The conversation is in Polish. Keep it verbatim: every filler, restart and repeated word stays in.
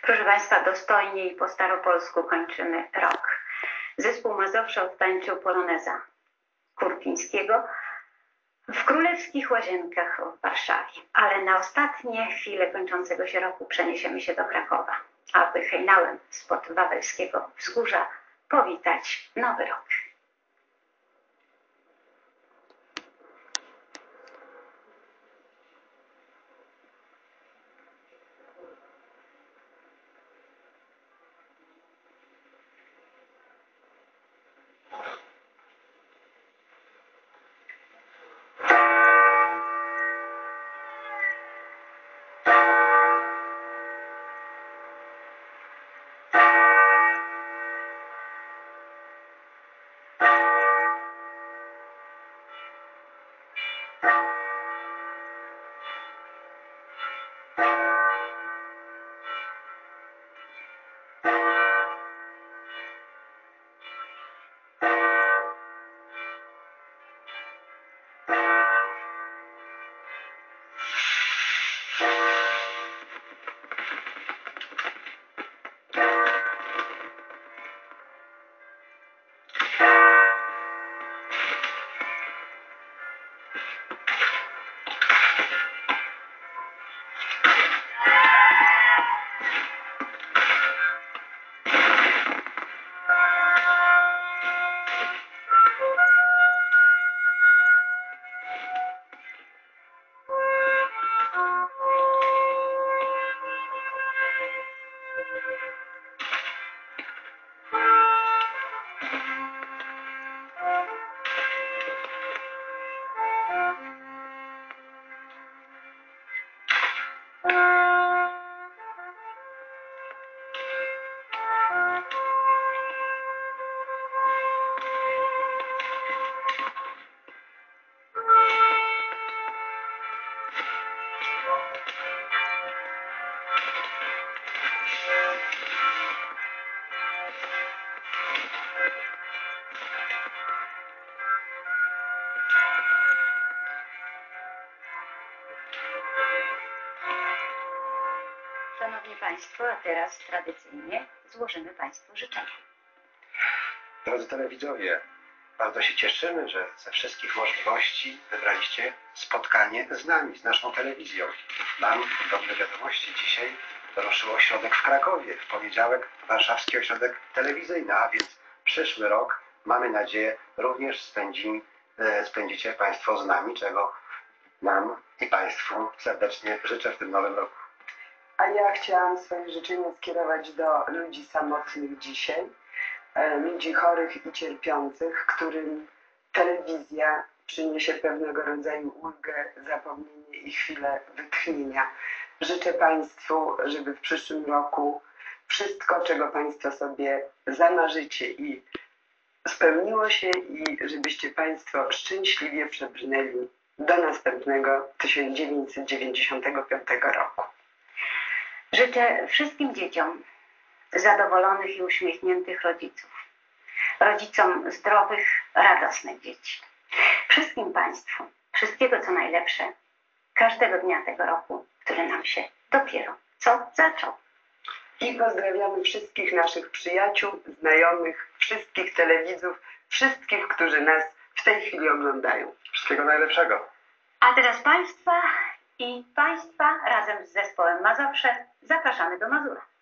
Proszę Państwa, dostojnie i po staropolsku kończymy rok. Zespół Mazowsze odtańczył poloneza Kurpińskiego w Królewskich Łazienkach w Warszawie. Ale na ostatnie chwile kończącego się roku przeniesiemy się do Krakowa, aby hejnałem spod wawelskiego wzgórza powitać nowy rok. Szanowni Państwo, a teraz tradycyjnie złożymy Państwu życzenia. Drodzy telewidzowie, bardzo się cieszymy, że ze wszystkich możliwości wybraliście spotkanie z nami, z naszą telewizją. Nam dobre wiadomości. Dzisiaj ruszył ośrodek w Krakowie. W poniedziałek warszawski ośrodek telewizyjny, a więc przyszły rok, mamy nadzieję, również spędzi, spędzicie Państwo z nami, czego nam i Państwu serdecznie życzę w tym nowym roku. A ja chciałam swoje życzenia skierować do ludzi samotnych dzisiaj, ludzi chorych i cierpiących, którym telewizja przyniesie pewnego rodzaju ulgę, zapomnienie i chwilę wytchnienia. Życzę Państwu, żeby w przyszłym roku wszystko, czego Państwo sobie zamarzycie i spełniło się i żebyście Państwo szczęśliwie przebrnęli do następnego tysiąc dziewięćset dziewięćdziesiątego piątego roku. Życzę wszystkim dzieciom zadowolonych i uśmiechniętych rodziców, rodzicom zdrowych, radosnych dzieci. Wszystkim Państwu wszystkiego co najlepsze każdego dnia tego roku, który nam się dopiero co zaczął. I pozdrawiamy wszystkich naszych przyjaciół, znajomych, wszystkich telewidzów, wszystkich, którzy nas w tej chwili oglądają. Wszystkiego najlepszego. A teraz Państwa i Państwa razem z zespołem Mazowsze zapraszamy do Mazura.